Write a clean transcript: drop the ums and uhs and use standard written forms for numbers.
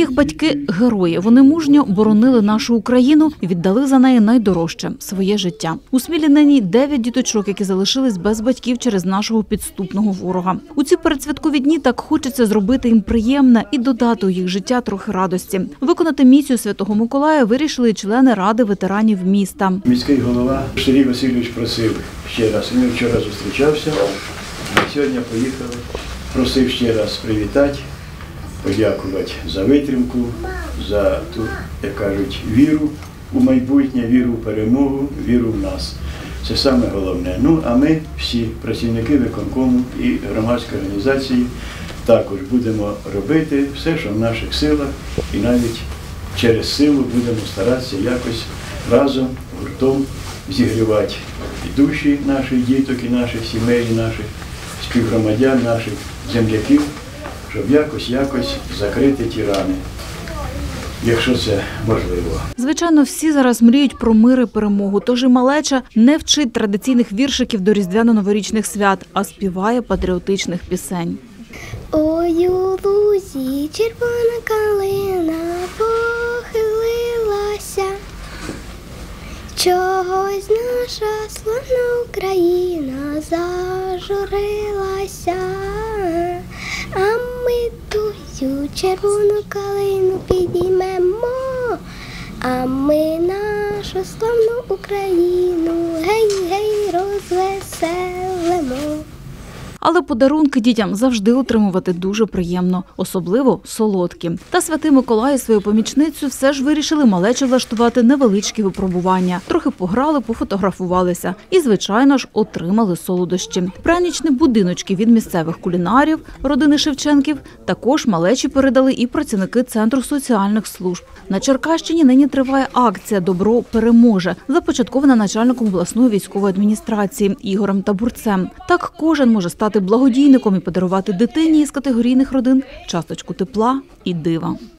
Їх батьки – герої. Вони мужньо боронили нашу Україну і віддали за неї найдорожче – своє життя. У Смілі нині 9 діточок, які залишились без батьків через нашого підступного ворога. У ці передсвяткові дні так хочеться зробити їм приємне і додати у їх життя трохи радості. Виконати місію Святого Миколая вирішили і члени Ради ветеранів міста. Міський голова Сергій Васильович просив ще раз. Він вчора зустрічався, а сьогодні поїхали. Просив ще раз привітати, подякувати за витримку, за ту, як кажуть, віру у майбутнє, віру в перемогу, віру в нас. Це саме головне. Ну, а ми всі, працівники виконкому і громадської організації, також будемо робити все, що в наших силах, і навіть через силу будемо старатися якось разом, гуртом зігрівати і душі наших діток, і наших сімей, і наших співгромадян, наших земляків, щоб якось закрити ті рани, якщо це можливо. Звичайно, всі зараз мріють про мир і перемогу, тож і малеча не вчить традиційних віршиків до різдвяно-новорічних свят, а співає патріотичних пісень. Ой, у лузі червона калина похилилася, чогось наша славна Україна зажурилася, а ми тую червону калину підіймемо, а ми нашу славну Україну гей-гей розвеселимо. Але подарунки дітям завжди отримувати дуже приємно, особливо солодкі. Та Святий Миколай і свою помічницю все ж вирішили малечі влаштувати невеличкі випробування. Трохи пограли, пофотографувалися і, звичайно ж, отримали солодощі. Пряничні будиночки від місцевих кулінарів родини Шевченків також малечі передали і працівники Центру соціальних служб. На Черкащині нині триває акція «Добро переможе», започаткована начальником обласної військової адміністрації Ігорем Табурцем. Так кожен може стати благодійником і подарувати дитині із категорійних родин часточку тепла і дива.